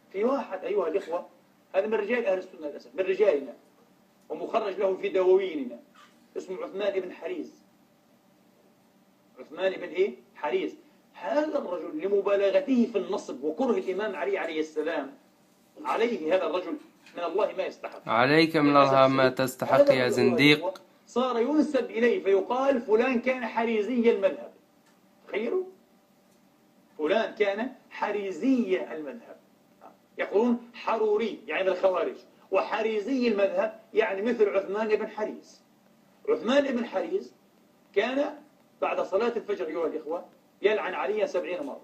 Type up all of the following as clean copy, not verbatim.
في واحد أيها الإخوة، هذا من رجال أهل السنة للأسف، من رجالنا ومخرج له في دواويننا، اسمه عثمان بن حريز. عثمان بن إيه؟ حريز. هذا الرجل لمبالغته في النصب وكره الإمام علي عليه السلام، عليه هذا الرجل من الله ما يستحق. عليك من الله ما تستحق يا زنديق. صار ينسب إليه فيقال فلان كان حريزي المذهب. تخيلوا، فلان كان حريزي المذهب. يقولون حروري يعني من الخوارج، وحريزي المذهب يعني مثل عثمان بن حريز. عثمان بن حريز كان بعد صلاة الفجر أيها الإخوة يلعن عليا 70 مرة،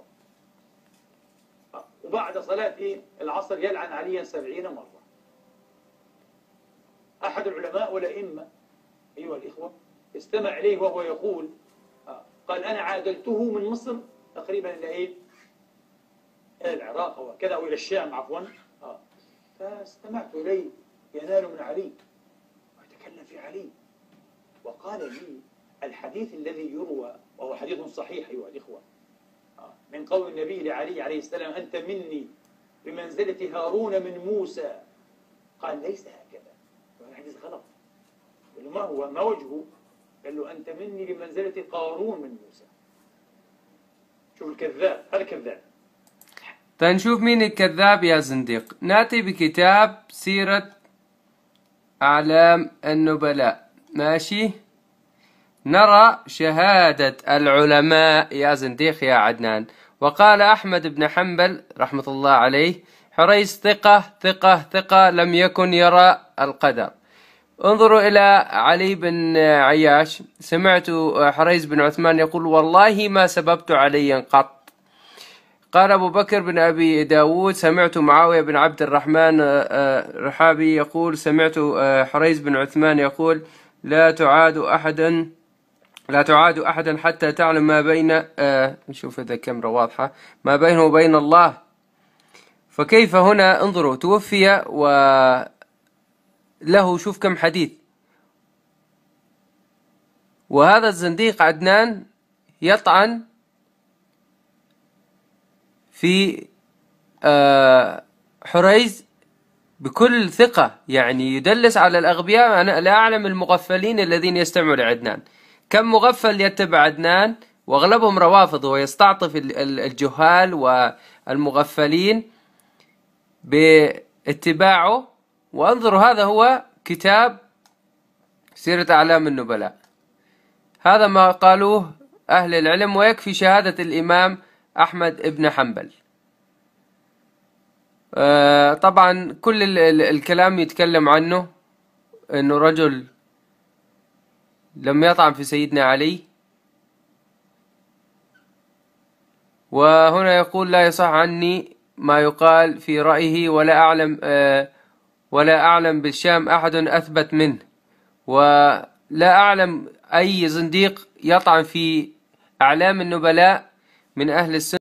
وبعد صلاة العصر يلعن عليا 70 مرة. أحد العلماء والأئمة أيها الإخوة استمع إليه وهو يقول قال أنا عادلته من مصر تقريبا إلى إلى العراق وكذا، أو إلى الشام عفوا. فاستمعت إليه ينال من علي ويتكلم في علي، وقال لي الحديث الذي يروى وهو حديث صحيح أيها الإخوة من قول النبي لعلي عليه السلام أنت مني بمنزلة هارون من موسى، قال ليس هكذا، الحديث غلط. قال له ما هو، ما وجهه؟ قال له أنت مني بمنزلة قارون من موسى. شوف الكذاب، هذا كذاب. تنشوف مين الكذاب يا زنديق. نأتي بكتاب سيرة أعلام النبلاء، ماشي؟ نرى شهادة العلماء يا زنديق يا عدنان. وقال أحمد بن حنبل رحمة الله عليه حريز ثقة ثقة ثقة لم يكن يرى القدر. انظروا إلى علي بن عياش، سمعت حريز بن عثمان يقول والله ما سببت عليا قط. قال أبو بكر بن أبي داود سمعت معاوية بن عبد الرحمن رحابي يقول سمعت حريز بن عثمان يقول لا تعاد أحدا حتى تعلم ما بين نشوف إذا كاميرا واضحة ما بينه وبين الله. فكيف هنا؟ انظروا، توفي وله شوف كم حديث، وهذا الزنديق عدنان يطعن في حريز بكل ثقة، يعني يدلس على الأغبياء. أنا لا أعلم المغفلين الذين يستمعوا لعدنان، كم مغفل يتبع عدنان وأغلبهم روافض، ويستعطف الجهال والمغفلين باتباعه. وانظروا هذا هو كتاب سيرة أعلام النبلاء، هذا ما قالوه أهل العلم، ويكفي شهادة الإمام أحمد بن حنبل. طبعا كل الكلام يتكلم عنه أنه رجل لم يطعن في سيدنا علي، وهنا يقول لا يصح عني ما يقال في رأيه ولا أعلم بالشام أحد أثبت منه، ولا أعلم أي زنديق يطعن في أعلام النبلاء من أهل السنة.